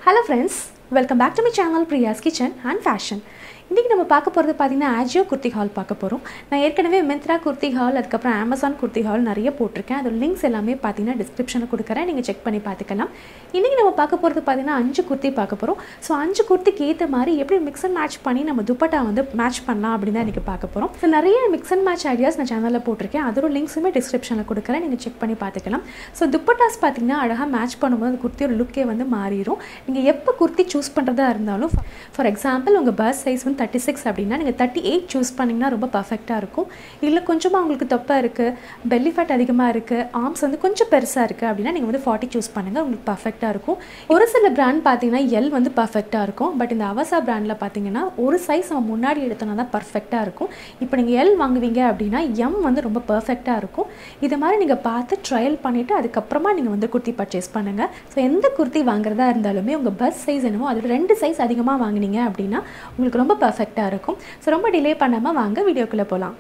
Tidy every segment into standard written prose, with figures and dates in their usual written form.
Hello friends, welcome back to my channel Priya's Kitchen and Fashion. இன்றைக்கி நம்ம பார்க்க போகிறது பார்த்திங்கன்னா ஆஜியோ குர்த்தி ஹால் பார்க்க போகிறோம். நான் ஏற்கனவே மிந்த்ரா குர்த்தி ஹால் அதுக்கப்புறம் அமேசான் குர்த்தி ஹால் நிறைய போட்டிருக்கேன். அதோட லிங்க்ஸ் எல்லாமே பார்த்தீங்கன்னா டிஸ்கிரிப்ஷனில் கொடுக்குறேன், நீங்கள் செக் பண்ணி பார்த்துக்கலாம். இன்றைக்கி நம்ம பார்க்க போகிறது பார்த்திங்கன்னா 5 குர்த்தி பார்க்க போகிறோம். ஸோ 5 குர்த்திக்கு ஏற்ற மாதிரி எப்படி மிக்ஸ் அண்ட் மேட்ச் பண்ணி நம்ம துப்பட்டா வந்து மேட்ச் பண்ணலாம் அப்படின்னு தான் இன்றைக்கி பார்க்க போகிறோம். ஸோ நிறைய மிக்ஸ் அண்ட் மேட்ச் ஐடியாஸ் நான் சேனலில் போட்டிருக்கேன், அதோட லிங்க்ஸுமே டிஸ்கிரிப்ஷனில் கொடுக்குறேன், நீங்கள் செக் பண்ணி பார்த்துக்கலாம். ஸோ துப்பட்டாஸ் பார்த்திங்கன்னா அழகாக மேட்ச் பண்ணும்போது அந்த குர்த்தியோட லுக்கே வந்து மாறிடும். நீங்கள் எப்போ குர்த்தி சூஸ் பண்ணுறதா இருந்தாலும், ஃபார் எக்ஸாம்பிள் உங்கள் பர்த் சைஸ் வந்து 36 அப்படின்னா நீங்கள் 38 சூஸ் பண்ணிங்கன்னா ரொம்ப பர்ஃபெக்டாக இருக்கும். இல்லை கொஞ்சமாக உங்களுக்கு தொப்பை இருக்குது, பெல்லி ஃபேட் அதிகமாக இருக்குது, ஆர்ம்ஸ் வந்து கொஞ்சம் பெருசாக இருக்குது அப்படின்னா நீங்கள் வந்து 40 சூஸ் பண்ணுங்கள், உங்களுக்கு பர்ஃபெக்டாக இருக்கும். ஒரு சில பிராண்ட் பார்த்தீங்கன்னா எல் வந்து பர்ஃபெக்டாக இருக்கும். பட் இந்த அவசா பிராண்டில் பார்த்தீங்கன்னா ஒரு சைஸ் நம்ம முன்னாடி எடுத்தோன்னா தான் பர்ஃபெக்டாக இருக்கும். இப்போ நீங்கள் எல் வாங்குவீங்க அப்படின்னா எம் வந்து ரொம்ப பர்ஃபெக்டாக இருக்கும். இது மாதிரி நீங்கள் பார்த்து ட்ரையல் பண்ணிவிட்டு அதுக்கப்புறமா நீங்கள் வந்து குர்த்தி பர்ச்சேஸ் பண்ணுங்கள். ஸோ எந்த குர்த்தி வாங்குறதா இருந்தாலுமே உங்கள் பஸ் சைஸ் என்னமோ அதில் 2 சைஸ் அதிகமாக வாங்கினீங்க அப்படின்னா உங்களுக்கு ரொம்ப பர்ஃபெக்டாக இருக்கும். ஸோ ரொம்ப டிலே பண்ணாமல் வாங்க வீடியோக்குள்ளே போகலாம்.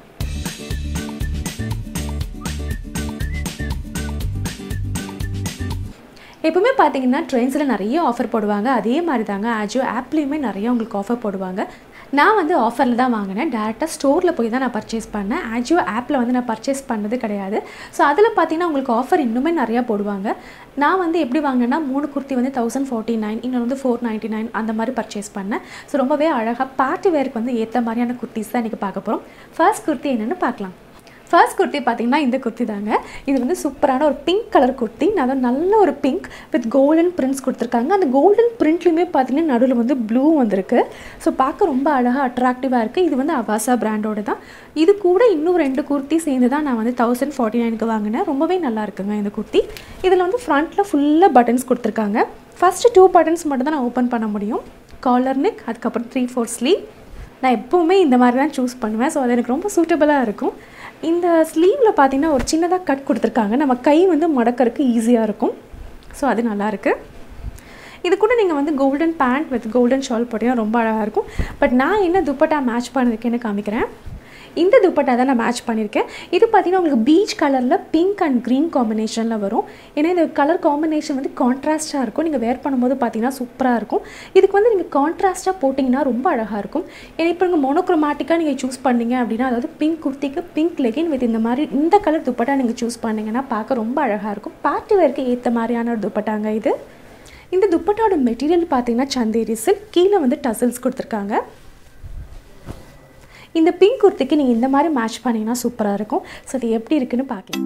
எப்பவுமே பார்த்தீங்கன்னா ட்ரெண்ட்ஸில் நிறைய ஆஃபர் போடுவாங்க. அதே மாதிரி தாங்க ஆஜியோ ஆப்லேயுமே நிறைய உங்களுக்கு ஆஃபர் போடுவாங்க. நான் வந்து ஆஃபரில் தான் வாங்கினேன், டேரெக்டாக ஸ்டோரில் போய் தான் நான் பர்ச்சேஸ் பண்ணேன். ஆஜியோ ஆப்பில் வந்து நான் பர்ச்சேஸ் பண்ணது கிடையாது. ஸோ அதில் பார்த்தீங்கன்னா உங்களுக்கு ஆஃபர் இன்னுமே நிறையா போடுவாங்க. நான் வந்து எப்படி வாங்கினேன்னா 3 குர்த்தி வந்து 1049, இன்னொன்று வந்து 499 அந்த மாதிரி பர்ச்சேஸ் பண்ணேன். ஸோ ரொம்பவே அழகாக பார்ட்டி வேருக்கு வந்து ஏற்ற மாதிரியான குர்த்திஸ் தான் இன்றைக்கி பார்க்க போகிறோம். ஃபர்ஸ்ட் குர்த்தி என்னென்னு பார்க்கலாம். ஃபர்ஸ்ட் குர்த்தி பார்த்திங்கன்னா இந்த குர்த்தி தாங்க. இது வந்து சூப்பரான ஒரு பிங்க் கலர் குர்த்தி. நான் நல்ல ஒரு பிங்க் வித் கோல்டன் பிரிண்ட்ஸ் கொடுத்துருக்காங்க. அந்த கோல்டன் பிரிண்ட்லையுமே பார்த்திங்கன்னா நடுவில் வந்து ப்ளூ வந்திருக்கு. ஸோ பார்க்க ரொம்ப அழகாக அட்ராக்டிவாக இருக்குது. இது வந்து அவாசா பிராண்டோட தான். இது கூட இன்னும் 2 குர்த்தி சேர்ந்து தான் நான் வந்து 1049க்கு வாங்கினேன். ரொம்பவே நல்லா இருக்குங்க இந்த குர்த்தி. இதில் வந்து ஃப்ரண்ட்டில் ஃபுல்லாக பட்டன்ஸ் கொடுத்துருக்காங்க. ஃபஸ்ட்டு 2 பட்டன்ஸ் மட்டும் தான் நான் ஓப்பன் பண்ண முடியும். காலர் நெக், அதுக்கப்புறம் 3/4 ஸ்லீவ். நான் எப்போவுமே இந்த மாதிரி தான் சூஸ் பண்ணுவேன். ஸோ அது எனக்கு ரொம்ப சூட்டபுளாக இருக்கும். இந்த ஸ்லீவில் பார்த்திங்கன்னா ஒரு சின்னதாக கட் கொடுத்துருக்காங்க, நம்ம கை வந்து மடக்கிறதுக்கு ஈஸியாக இருக்கும். ஸோ அது நல்லாயிருக்கு. இது கூட நீங்கள் வந்து golden pant with golden shawl போட்டிங்கன்னா ரொம்ப அழகாக இருக்கும். பட் நான் என்ன துப்பட்டா மேட்ச் பண்ணியிருக்கேன்னு காமிக்கிறேன். இந்த துப்பட்டா தான் நான் மேட்ச் பண்ணியிருக்கேன். இது பார்த்திங்கன்னா உங்களுக்கு பீச் கலரில் பிங்க் அண்ட் க்ரீன் காம்பினேஷனில் வரும். ஏன்னா இந்த கலர் காம்பினேஷன் வந்து கான்ட்ராஸ்ட்டாக இருக்கும். நீங்கள் வேர் பண்ணும்போது பார்த்திங்கன்னா சூப்பராக இருக்கும். இதுக்கு வந்து நீங்கள் கான்ட்ராஸ்ட்டாக போட்டிங்கன்னா ரொம்ப அழகாக இருக்கும். ஏன்னா இப்போ நீங்கள் மோனோக்ரோமேட்டிக்காக நீங்கள் சூஸ் பண்ணிங்க அப்படின்னா, அதாவது பிங்க் குர்த்திக்கு பிங்க் லெகின் வித் இந்த மாதிரி இந்த கலர் துப்பட்டா நீங்கள் சூஸ் பண்ணிங்கன்னா பார்க்க ரொம்ப அழகாக இருக்கும். பார்ட்டி வேருக்கு ஏற்ற மாதிரியான ஒரு துப்பட்டாங்க இது. இந்த துப்பட்டாவோட மெட்டீரியல் பார்த்திங்கன்னா சந்தேரி சில்க், கீழே வந்து டசல்ஸ் கொடுத்துருக்காங்க. இந்த பிங்க் குர்த்திக்கு நீங்கள் இந்த மாதிரி மேட்ச் பண்ணிங்கன்னா சூப்பராக இருக்கும். ஸோ அது எப்படி இருக்குன்னு பார்க்கலாம்.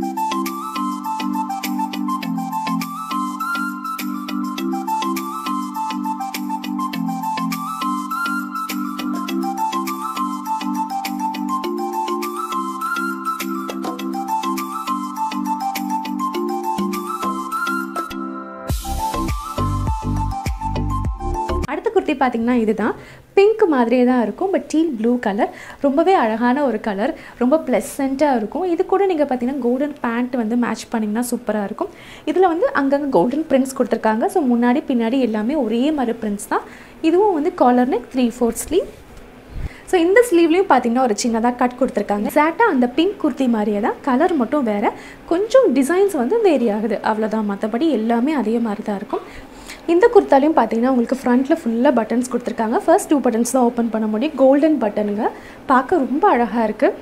அடுத்த குர்த்தி பார்த்திங்கன்னா இதுதான். பிங்க் மாதிரியே தான் இருக்கும், பட் டீல் ப்ளூ கலர். ரொம்பவே அழகான ஒரு கலர், ரொம்ப ப்ளசண்ட்டாக இருக்கும். இது கூட நீங்கள் பார்த்தீங்கன்னா கோல்டன் பேண்ட் வந்து மேட்ச் பண்ணிங்கன்னா சூப்பராக இருக்கும். இதில் வந்து அங்கங்கே கோல்டன் பிரிண்ட்ஸ் கொடுத்துருக்காங்க. ஸோ முன்னாடி பின்னாடி எல்லாமே ஒரே மாதிரி பிரிண்ட்ஸ் தான். இதுவும் வந்து காலர் நெக், 3/4 ஸ்லீவ். ஸோ இந்த ஸ்லீவ்லேயும் பார்த்திங்கன்னா ஒரு சின்னதாக கட் கொடுத்துருக்காங்க. எக்ஸாக்டாக அந்த பிங்க் குர்த்தி மாதிரியே தான், கலர் மட்டும் வேறு, கொஞ்சம் டிசைன்ஸ் வந்து வேரி ஆகுது, அவ்வளோதான். மற்றபடி எல்லாமே அதே மாதிரி தான் இருக்கும். இந்த குர்த்தாலையும் பார்த்தீங்கன்னா உங்களுக்கு ஃப்ரண்ட்டில் ஃபுல்லாக பட்டன்ஸ் கொடுத்துருக்காங்க. ஃபர்ஸ்ட் 2 பட்டன்ஸ் தான் ஓப்பன் பண்ண முடியும். கோல்டன் பட்டனுங்க, பார்க்க ரொம்ப அழகாக இருக்குது.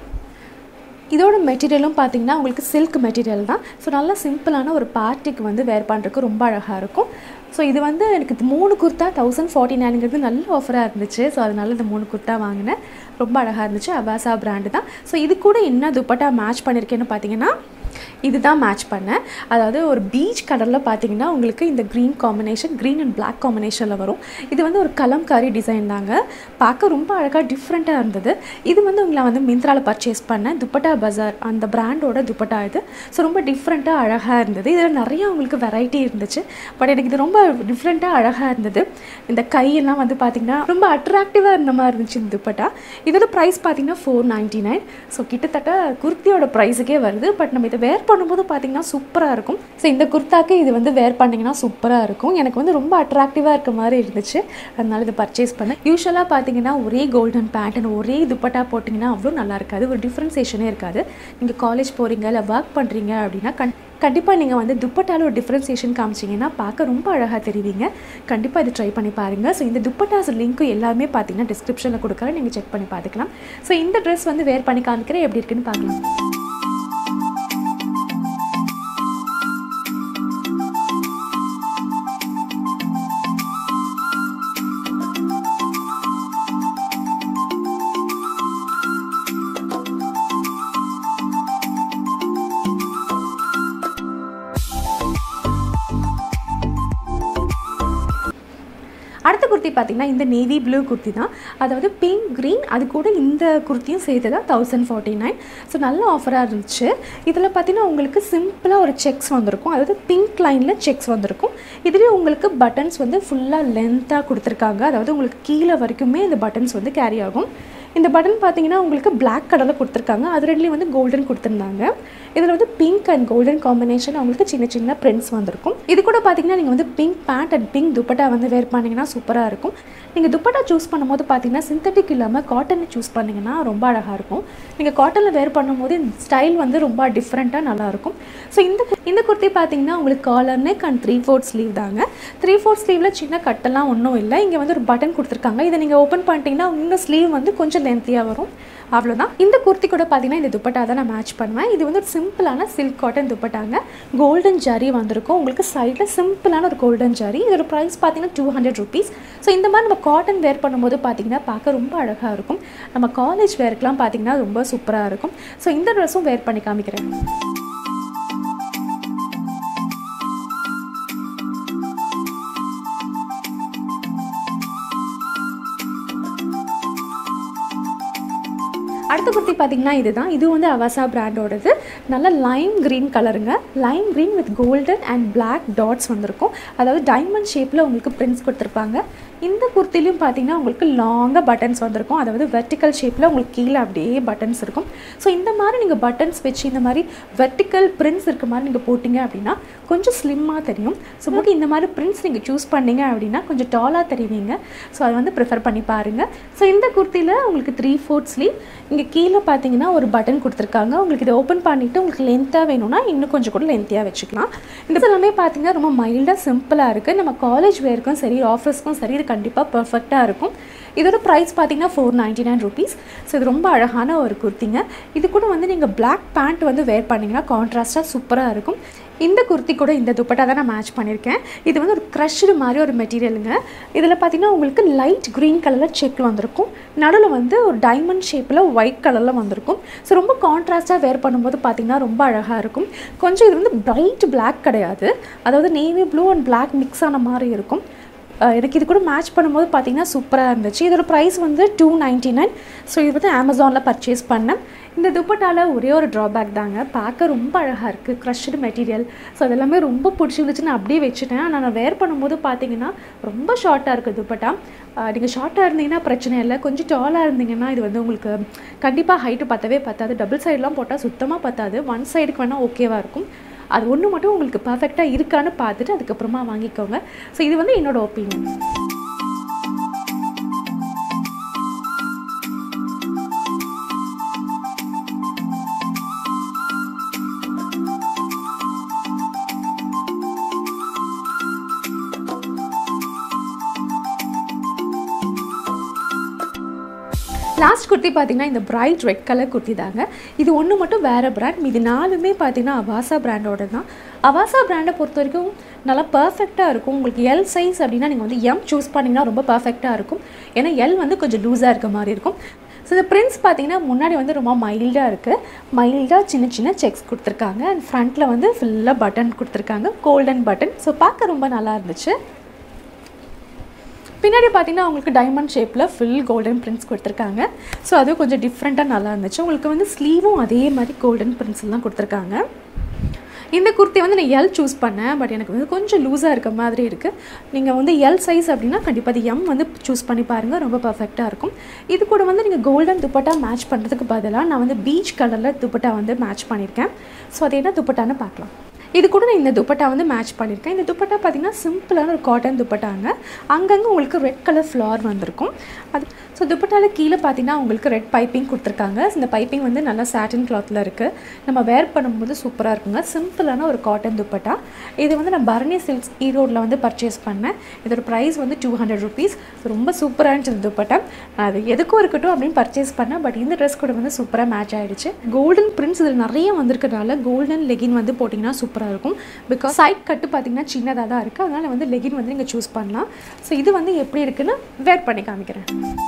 இதோட மெட்டீரியலும் பார்த்திங்கன்னா உங்களுக்கு சில்க் மெட்டீரியல் தான். ஸோ நல்லா சிம்பிளான ஒரு பார்ட்டிக்கு வந்து வேர் பண்ணுறதுக்கு ரொம்ப அழகாக இருக்கும். ஸோ இது வந்து எனக்கு 3 குர்த்தா 1049ங்கிறது நல்ல ஆஃபராக இருந்துச்சு. ஸோ அதனால இந்த 3 குர்த்தா வாங்கினேன். ரொம்ப அழகாக இருந்துச்சு. அவாசா பிராண்டு தான். ஸோ இது கூட என்ன துப்பட்டா மேட்ச் பண்ணியிருக்கேன்னு பார்த்தீங்கன்னா இதுதான் மேட்ச் பண்ணேன். அதாவது ஒரு பீச் கலரில் பார்த்தீங்கன்னா உங்களுக்கு இந்த green combination, green and black காம்பினேஷனில் வரும். இது வந்து ஒரு கலம்காரி டிசைன் தாங்க. பார்க்க ரொம்ப அழகாக டிஃப்ரெண்ட்டாக இருந்தது. இது வந்து உங்களை வந்து மிந்த்ராவில் பர்ச்சேஸ் பண்ணேன். துப்பட்டா பஜார் அந்த பிராண்டோட துப்பட்டா இது. ஸோ ரொம்ப டிஃப்ரெண்ட்டாக அழகாக இருந்தது. இதில் நிறையா உங்களுக்கு வெரைட்டி இருந்துச்சு. பட் எனக்கு இது ரொம்ப டிஃப்ரெண்ட்டாக அழகாக இருந்தது. இந்த கையெல்லாம் வந்து பார்த்திங்கன்னா ரொம்ப அட்ராக்டிவாக இருந்த மாதிரி இருந்துச்சு இந்த துப்பட்டா. இதோட ப்ரைஸ் பார்த்திங்கன்னா 499. ஸோ கிட்டத்தட்ட குர்த்தியோட ப்ரைஸுக்கே வருது. பட் நம்ம இதை வேர் பண்ணும்போது பார்த்திங்கன்னா சூப்பராக இருக்கும். ஸோ இந்த குர்த்தாக்கு இது வந்து வேர் பண்ணிங்கன்னா சூப்பராக இருக்கும். எனக்கு வந்து ரொம்ப அட்ராக்டிவாக இருக்க மாதிரி இருந்துச்சு, அதனால இதை பர்ச்சேஸ் பண்ணேன். யூஸ்வலாக பார்த்திங்கன்னா ஒரே கோல்டன் பேண்ட் அண்ட் ஒரே துப்பட்டா போட்டிங்கன்னா அவ்வளோ நல்லா இருக்காது, ஒரு டிஃப்ரென்சேஷனே இருக்காது. நீங்கள் காலேஜ் போகிறீங்க இல்லை ஒர்க் பண்ணுறீங்க அப்படின்னா கண்டிப்பாக நீங்கள் வந்து துப்பட்டாவில் ஒரு டிஃப்ரென்சியேஷன் காமிச்சிங்கன்னா பார்க்க ரொம்ப அழகாக தெரிவிங்க. கண்டிப்பாக இது ட்ரை பண்ணி பாருங்கள். ஸோ இந்த துப்பட்டாஸ் லிங்க்கும் எல்லாமே பார்த்தீங்கன்னா டிஸ்கிரிப்ஷனில் கொடுக்குறேன், நீங்கள் செக் பண்ணி பார்த்துக்கலாம். ஸோ இந்த ட்ரெஸ் வந்து வேர் பண்ணி காமிக்கிறேன், எப்படி இருக்குன்னு பார்க்கலாம். அடுத்த குர்த்தி பார்த்தீங்கன்னா இந்த நேவி ப்ளூ குர்த்தி தான். அதாவது பிங்க் க்ரீன், அது கூட இந்த குர்த்தியும் சேர்த்து தான் 1049. ஸோ நல்ல ஆஃபராக இருந்துச்சு. இதில் பார்த்தீங்கன்னா உங்களுக்கு சிம்பிளாக ஒரு செக்ஸ் வந்திருக்கும், அதாவது பிங்க் லைனில் செக்ஸ் வந்திருக்கும். இதுலேயும் உங்களுக்கு பட்டன்ஸ் வந்து ஃபுல்லாக லென்த்தாக கொடுத்துருக்காங்க, அதாவது உங்களுக்கு கீழே வரைக்குமே இந்த பட்டன்ஸ் வந்து கேரி ஆகும். இந்த பட்டன் பார்த்தீங்கன்னா உங்களுக்கு பிளாக் கலரில் கொடுத்துருக்காங்க, அது ரெண்டுலேயும் வந்து கோல்டன் கொடுத்துருந்தாங்க. இதில் வந்து பிங்க் அண்ட் கோல்டன் காம்பினேஷன் அவங்களுக்கு சின்ன சின்ன பிரிண்ட்ஸ் வந்திருக்கும். இது கூட பார்த்தீங்கன்னா நீங்கள் வந்து pink pant and pink dupatta வந்து வேர் பண்ணிங்கன்னா சூப்பராக இருக்கும். நீங்கள் துப்பட்டா சூஸ் பண்ணும்போது பார்த்தீங்கன்னா சிந்தட்டிக் இல்லாமல் காட்டனை சூஸ் பண்ணிங்கன்னா ரொம்ப அழகாக இருக்கும். நீங்கள் காட்டனில் வேர் பண்ணும்போது இந்த ஸ்டைல் வந்து ரொம்ப டிஃப்ரெண்ட்டாக நல்லாயிருக்கும். ஸோ இந்த குர்த்தி பார்த்தீங்கன்னா உங்களுக்கு காலர் நெக் அண்ட் 3/4 ஸ்லீவ் தாங்க. 3/4 ஸ்லீவில் சின்ன கட்டெல்லாம் ஒன்றும் இல்லை. இங்கே வந்து ஒரு பட்டன் கொடுத்துருக்காங்க, இதை நீங்கள் ஓப்பன் பண்ணிட்டீங்கன்னா இந்த ஸ்லீவ் வந்து கொஞ்சம் லென்த்தியாக வரும், அவ்வளோதான். இந்த குர்த்தி கூட பார்த்தீங்கன்னா இந்த துப்பட்டா தான் நான் மேட்ச் பண்ணுவேன். இது வந்து ஒரு சிம்பிளான சில்க் காட்டன் துப்பட்டாங்க, கோல்டன் ஜரி வந்திருக்கும். உங்களுக்கு சைடில் சிம்பிளான ஒரு கோல்டன் ஜரி. இதோட ப்ரைஸ் பார்த்தீங்கன்னா 200 rupees. ஸோ இந்த மாதிரி நம்ம காட்டன் வேர் பண்ணும்போது பார்த்தீங்கன்னா பார்க்க ரொம்ப அழகாக இருக்கும். நம்ம காலேஜ் வேர்க்கெலாம் பார்த்தீங்கன்னா ரொம்ப சூப்பராக இருக்கும். ஸோ இந்த ட்ரெஸ்ஸும் வேர் பண்ணி காமிக்கிறேன். அடுத்த குர்த்தி பார்த்தீங்கன்னா இதுதான். இது வந்து அவாசா பிராண்டோடது. நல்ல லைம் க்ரீன் கலருங்க, lime green with golden and black dots வந்திருக்கும். அதாவது டைமண்ட் ஷேப்பில் உங்களுக்கு பிரிண்ட்ஸ் கொடுத்துருப்பாங்க. இந்த குர்த்திலையும் பார்த்தீங்கன்னா உங்களுக்கு லாங்காக பட்டன்ஸ் வந்திருக்கும், அதாவது வெர்டிக்கல் ஷேப்பில் உங்களுக்கு கீழே அப்படியே பட்டன்ஸ் இருக்கும். ஸோ இந்த மாதிரி நீங்கள் பட்டன்ஸ் வச்சு இந்த மாதிரி வெர்டிக்கல் பிரிண்ட்ஸ் இருக்க மாதிரி நீங்கள் போட்டிங்க அப்படின்னா கொஞ்சம் ஸ்லிம்மாக தெரியும். ஸோ உங்களுக்கு இந்த மாதிரி பிரிண்ட்ஸ் நீங்கள் சூஸ் பண்ணிங்க அப்படின்னா கொஞ்சம் டாலாக தெரிவிங்க. ஸோ அதை வந்து ப்ரிஃபர் பண்ணி பாருங்கள். ஸோ இந்த குர்த்தியில் உங்களுக்கு 3/4 ஸ்லீவ், இங்கே கீழே பார்த்தீங்கன்னா ஒரு பட்டன் கொடுத்துருக்காங்க. உங்களுக்கு இதை ஓப்பன் பண்ணிவிட்டு உங்களுக்கு லென்த்தாக வேணும்னா இன்னும் கொஞ்சம் கூட லென்த்தியாக வச்சுக்கலாம். இந்த எல்லாமே பார்த்தீங்கன்னா ரொம்ப மைல்டாக சிம்பிளாக இருக்குது. நம்ம காலேஜ் வேர்க்கும் சரி ஆஃபீஸ்க்கும் சரி இது கண்டிப்பாக பர்ஃபெக்டாக இருக்கும். இதோட ப்ரைஸ் பார்த்தீங்கன்னா 499 rupees. ஸோ இது ரொம்ப அழகான ஒரு குர்த்திங்க. இது கூட வந்து நீங்கள் பிளாக் பேண்ட் வந்து வேர் பண்ணிங்கன்னா கான்ட்ராஸ்ட்டாக சூப்பராக இருக்கும். இந்த குர்த்தி கூட இந்த துப்பட்டா தான் நான் மேட்ச் பண்ணியிருக்கேன். இது வந்து ஒரு க்ரஷ்டு மாதிரி ஒரு மெட்டீரியலுங்க. இதில் பார்த்தீங்கன்னா உங்களுக்கு லைட் க்ரீன் கலரில் செக் வந்திருக்கும், நடுவில் வந்து ஒரு டைமண்ட் ஷேப்பில் ஒயிட் கலரில் வந்திருக்கும். ஸோ ரொம்ப கான்ட்ராஸ்ட்டாக வேர் பண்ணும்போது பார்த்தீங்கன்னா ரொம்ப அழகாக இருக்கும். கொஞ்சம் இது வந்து பிரைட் பிளாக் கிடையாது, அதாவது navy blue and black mix ஆன மாதிரி இருக்கும். எனக்கு இது கூட மேட்ச் பண்ணும்போது பார்த்தீங்கன்னா சூப்பராக இருந்துச்சு. இதோட ப்ரைஸ் வந்து 299. ஸோ இது வந்து அமேசானில் பர்ச்சேஸ் பண்ணேன். இந்த துப்பட்டாவில் ஒரே ஒரு ட்ராபேக் தாங்க, பார்க்க ரொம்ப அழகாக இருக்குது, க்ரஷ்டு மெட்டீரியல். ஸோ அதெல்லாமே ரொம்ப பிடிச்சிருந்துச்சு, நான் அப்படியே வச்சுட்டேன். ஆனால் நான் வேர் பண்ணும்போது பார்த்தீங்கன்னா ரொம்ப ஷார்ட்டாக இருக்குது துப்பட்டா. நீங்கள் ஷார்ட்டாக இருந்தீங்கன்னா பிரச்சனை இல்லை, கொஞ்சம் டாலாக இருந்தீங்கன்னா இது வந்து உங்களுக்கு கண்டிப்பாக ஹைட்டு பற்றவே பற்றாது. டபுள் சைடெலாம் போட்டால் சுத்தமாக பற்றாது, ஒன் சைடுக்கு வேணால் ஓகேவாக இருக்கும். அது ஒன்று மட்டும் உங்களுக்கு பர்ஃபெக்டாக இருக்கான்னு பார்த்துட்டு அதுக்கப்புறமா வாங்கிக்கோங்க. ஸோ இது வந்து என்னோடய ஒப்பீனியன். லாஸ்ட் குர்த்தி பார்த்தீங்கன்னா இந்த பிரைட் ரெட் கலர் குர்த்தி தாங்க. இது ஒன்று மட்டும் வேறு பிராண்ட், இது 4மே பார்த்தீங்கன்னா அவாசா பிராண்டோட தான். அவாசா பிராண்டை பொறுத்த வரைக்கும் நல்லா பர்ஃபெக்டாக இருக்கும். உங்களுக்கு எல் சைஸ் அப்படின்னா நீங்கள் வந்து எம் சூஸ் பண்ணிங்கன்னா ரொம்ப பர்ஃபெக்டாக இருக்கும். ஏன்னா எல் வந்து கொஞ்சம் லூஸாக இருக்க மாதிரி இருக்கும். ஸோ இந்த பிரிண்ட்ஸ் பார்த்தீங்கன்னா முன்னாடி வந்து ரொம்ப மைல்டாக இருக்குது, மைல்டாக சின்ன சின்ன செக்ஸ் கொடுத்துருக்காங்க. அண்ட் ஃப்ரண்ட்டில் வந்து ஃபுல்லாக பட்டன் கொடுத்துருக்காங்க, கோல்டன் பட்டன். ஸோ பார்க்க ரொம்ப நல்லா இருந்துச்சு. பின்னாடி பார்த்தீங்கன்னா உங்களுக்கு டைமண்ட் ஷேப்பில் ஃபுல் கோல்டன் பிரிண்ட்ஸ் கொடுத்துருக்காங்க. ஸோ அதுவும் கொஞ்சம் டிஃப்ரெண்ட்டாக நல்லா இருந்துச்சு. உங்களுக்கு வந்து ஸ்லீவும் அதே மாதிரி கோல்டன் பிரிண்ட்ஸ்லாம் கொடுத்துருக்காங்க. இந்த குர்த்தி வந்து நான் எல் சூஸ் பண்ணேன், பட் எனக்கு வந்து கொஞ்சம் லூஸாக இருக்க மாதிரி இருக்குது. நீங்கள் வந்து எல் சைஸ் அப்படின்னா கண்டிப்பாக அது எம் வந்து சூஸ் பண்ணி பாருங்கள், ரொம்ப பர்ஃபெக்டாக இருக்கும். இது கூட வந்து நீங்கள் கோல்டன் துப்பட்டா மேட்ச் பண்ணுறதுக்கு பதிலாக நான் வந்து பீச் கலரில் துப்பட்டா வந்து மேட்ச் பண்ணியிருக்கேன். ஸோ அது என்ன துப்பட்டான்னு பார்க்கலாம். இது கூட நான் இந்த துப்பட்டா வந்து மேட்ச் பண்ணியிருக்கேன். இந்த துப்பட்டா பார்த்திங்கன்னா சிம்பிளான ஒரு காட்டன் துப்பட்டாங்க. அங்கங்கே உங்களுக்கு ரெட் கலர் ஃப்ளார் வந்திருக்கும். அது ஸோ துப்பட்டாவில் கீழே பார்த்திங்கன்னா உங்களுக்கு ரெட் பைப்பிங் கொடுத்துருக்காங்க. இந்த பைப்பிங் வந்து நல்லா சாட்டின் கிளாத்தில் இருக்குது. நம்ம வேர் பண்ணும்போது சூப்பராக இருக்குங்க. சிம்பிளான ஒரு காட்டன் துப்பட்டா. இது வந்து நான் பரணி சில்க்ஸ் ஈரோடில் வந்து பர்ச்சேஸ் பண்ணேன். இதோட ப்ரைஸ் வந்து 200 rupees. ரொம்ப சூப்பராக இருந்துச்சு இந்த துப்பட்டா. நான் அது எதுக்கும் இருக்கட்டும் அப்படின்னு பர்ச்சேஸ் பண்ணேன். பட் இந்த ட்ரெஸ் கூட வந்து சூப்பராக மேட்ச் ஆகிடுச்சு. கோல்டன் பிரிண்ட்ஸ் இதில் நிறைய வந்திருக்கிறதுனால கோல்டன் லெகின் வந்து போட்டிங்கன்னா சூப்பராக இருக்கும். பிகாஸ் சைட் கட்டு பார்த்திங்கன்னா சின்னதாக தான் இருக்குது. அதனால் வந்து லெகின் வந்து நீங்கள் சூஸ் பண்ணலாம். ஸோ இது வந்து எப்படி இருக்குன்னு வேர் பண்ணி காமிக்கிறேன்.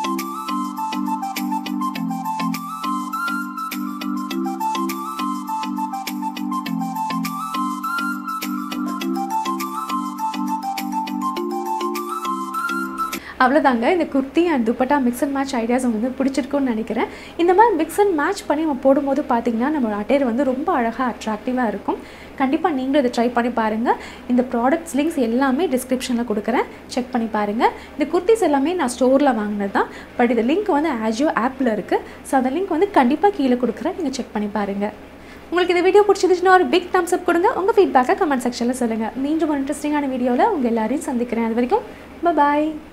அவ்வளோதாங்க. இந்த kurti and dupatta mix and match ideas வந்து பிடிச்சிருக்குன்னு நினைக்கிறேன். இந்த மாதிரி மிக்ஸ் அண்ட் மேட்ச் பண்ணி நம்ம போடும்போது பார்த்திங்கன்னா நம்ம அட்டையர் வந்து ரொம்ப அழகாக அட்ராக்டிவாக இருக்கும். கண்டிப்பாக நீங்களும் இதை ட்ரை பண்ணி பாருங்கள். இந்த ப்ராடக்ட்ஸ் லிங்க்ஸ் எல்லாமே டிஸ்கிரிப்ஷனில் கொடுக்குறேன், செக் பண்ணி பாருங்கள். இந்த குர்த்திஸ் எல்லாமே நான் ஸ்டோரில் வாங்கினது தான். பட் இந்த லிங்க் வந்து ஆஜியோ ஆப்பில் இருக்குது. ஸோ அந்த லிங்க் வந்து கண்டிப்பாக கீழே கொடுக்குறேன், நீங்கள் செக் பண்ணி பாருங்கள். உங்களுக்கு இந்த வீடியோ பிடிச்சிருந்துச்சுன்னா ஒரு பிக் தம்ஸ் அப் கொடுங்க. உங்கள் ஃபீட்பேக்கை கமெண்ட் செக்ஷனில் சொல்லுங்கள். மீண்டும் ஒரு இன்ட்ரெஸ்டிங்கான வீடியோவில் உங்கள் எல்லாரையும் சந்திக்கிறேன். அது வரைக்கும் பாய்.